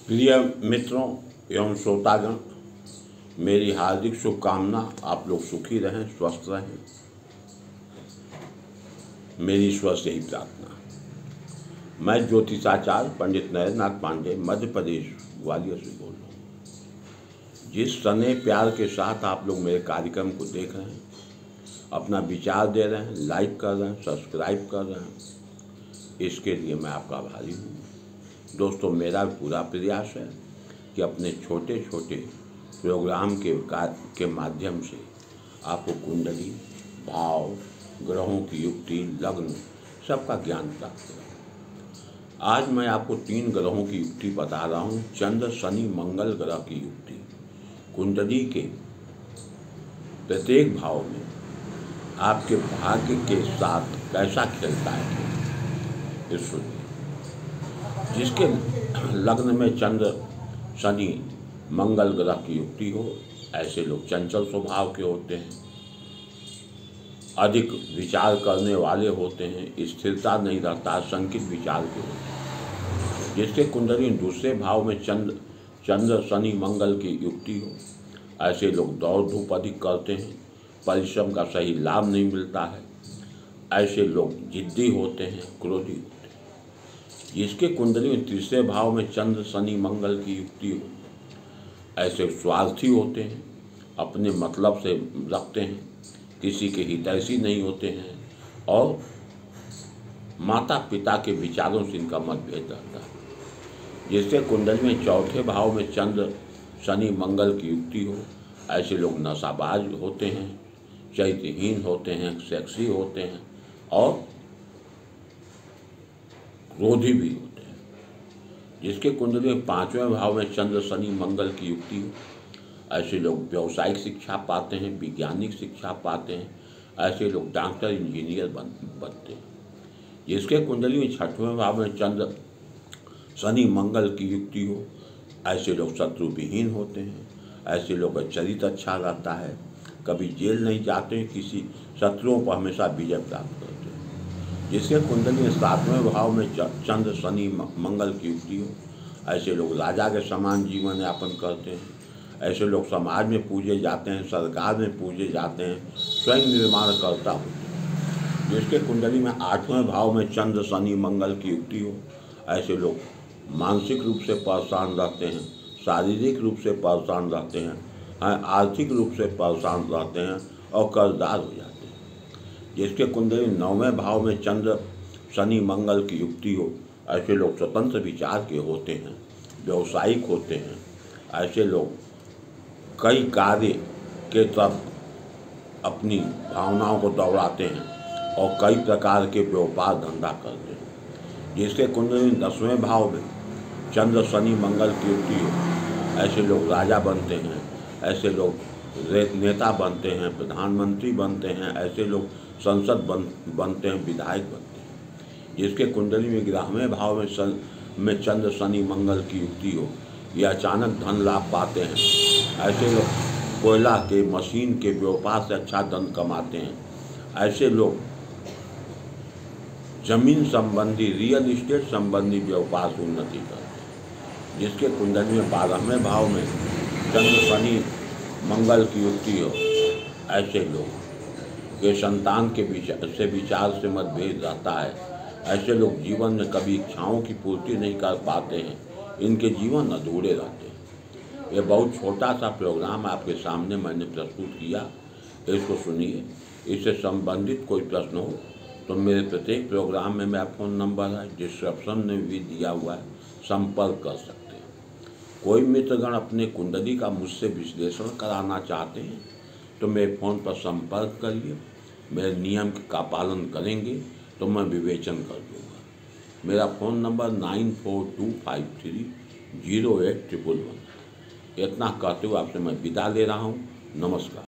प्रिय मित्रों एवं श्रोतागण, मेरी हार्दिक शुभकामना। आप लोग सुखी रहें, स्वस्थ रहें, मेरी ईश्वर से ही प्रार्थना। मैं ज्योतिषाचार्य पंडित नरेंद्रनाथ पांडे मध्य प्रदेश ग्वालियर से बोल रहा हूँ। जिस स्नेह प्यार के साथ आप लोग मेरे कार्यक्रम को देख रहे हैं, अपना विचार दे रहे हैं, लाइक कर रहे हैं, सब्सक्राइब कर रहे हैं, इसके लिए मैं आपका आभारी हूँ। दोस्तों, मेरा पूरा प्रयास है कि अपने छोटे छोटे प्रोग्राम के माध्यम से आपको कुंडली, भाव, ग्रहों की युक्ति, लग्न सबका ज्ञान प्राप्त करें। आज मैं आपको 3 ग्रहों की युक्ति बता रहा हूँ। चंद्र, शनि, मंगल ग्रह की युक्ति कुंडली के प्रत्येक भाव में आपके भाग्य के साथ कैसा खेलता है, इस सुनिए। जिसके लग्न में चंद्र, शनि, मंगल ग्रह की युक्ति हो, ऐसे लोग चंचल स्वभाव के होते हैं, अधिक विचार करने वाले होते हैं, स्थिरता नहीं रहता, संकित विचार के होते हैं। जिसके कुंडली दूसरे भाव में चंद्र, शनि, मंगल की युक्ति हो, ऐसे लोग दौड़ धूप अधिक करते हैं, परिश्रम का सही लाभ नहीं मिलता है। ऐसे लोग जिद्दी होते हैं, क्रोधी होते हैं। जिसके कुंडली में तीसरे भाव में चंद्र, शनि, मंगल की युक्ति हो, ऐसे स्वार्थी होते हैं, अपने मतलब से रखते हैं, किसी के हितैषी नहीं होते हैं और माता पिता के विचारों से इनका मतभेद रहता है। जिसके कुंडली में चौथे भाव में चंद्र, शनि, मंगल की युक्ति हो, ऐसे लोग नशाबाज होते हैं, चरित्रहीन होते हैं, सेक्सी होते हैं और क्रोधी भी होते हैं। जिसके कुंडली में 5वें भाव में चंद्र, शनि, मंगल की युक्ति हो, ऐसे लोग व्यावसायिक शिक्षा पाते हैं, वैज्ञानिक शिक्षा पाते हैं, ऐसे लोग डॉक्टर, इंजीनियर बनते हैं। जिसके कुंडली में 6वें भाव में चंद्र, शनि, मंगल की युक्ति हो, ऐसे लोग शत्रु विहीन होते हैं, ऐसे लोग का चरित्र अच्छा रहता है, कभी जेल नहीं जाते हैं, किसी शत्रुओं पर हमेशा विजय प्राप्त करते हैं। जिसके कुंडली में 7वें भाव में चंद्र, शनि, मंगल की युक्ति हो, ऐसे लोग राजा के समान जीवन यापन करते हैं, ऐसे लोग समाज में पूजे जाते हैं, सरकार में पूजे जाते हैं, स्वयं निर्माण करता होते हैं। जिसके कुंडली में 8वें भाव में चंद्र, शनि, मंगल की युक्ति हो, ऐसे लोग मानसिक रूप से परेशान रहते हैं, शारीरिक रूप से परेशान रहते हैं, आर्थिक रूप से परेशान रहते हैं और कर्जदार हो जाते हैं। जिसके कुंडली 9वें भाव में चंद्र, शनि, मंगल की युक्ति हो, ऐसे लोग स्वतंत्र विचार के होते हैं, व्यावसायिक होते हैं, ऐसे लोग कई कार्य के तरफ अपनी भावनाओं को दौड़ाते हैं और कई प्रकार के व्यापार धंधा करते हैं। जिसके कुंडली 10वें भाव में चंद्र, शनि, मंगल की युक्ति हो, ऐसे लोग राजा बनते हैं, ऐसे लोग नेता बनते हैं, प्रधानमंत्री बनते हैं, ऐसे लोग संसद बनते हैं, विधायक बनते हैं। जिसके कुंडली में 11वें भाव में चंद्र, शनि, मंगल की युक्ति हो, ये अचानक धन लाभ पाते हैं, ऐसे लोग कोयला के, मशीन के व्यापार से अच्छा धन कमाते हैं, ऐसे लोग जमीन संबंधी, रियल इस्टेट संबंधी व्यापार से उन्नति करते हैं। जिसके कुंडली में 12वें भाव में चंद्र, शनि, मंगल की युक्ति हो, ऐसे लोग के संतान के विचार से मतभेद रहता है, ऐसे लोग जीवन में कभी इच्छाओं की पूर्ति नहीं कर पाते हैं, इनके जीवन अधूरे रहते हैं। ये बहुत छोटा सा प्रोग्राम आपके सामने मैंने प्रस्तुत किया, इसको सुनिए। इससे संबंधित कोई प्रश्न हो तो मेरे प्रत्येक प्रोग्राम में मेरा फ़ोन नंबर है, डिस्क्रिप्शन में भी दिया हुआ है, संपर्क कर सकते हैं। कोई मित्रगण अपने कुंडली का मुझसे विश्लेषण कराना चाहते हैं तो मेरे फ़ोन पर संपर्क करिए। मेरे नियम का पालन करेंगे तो मैं विवेचन कर दूँगा। मेरा फ़ोन नंबर 9425308111। इतना कहते हुए आपसे मैं विदा ले रहा हूँ। नमस्कार।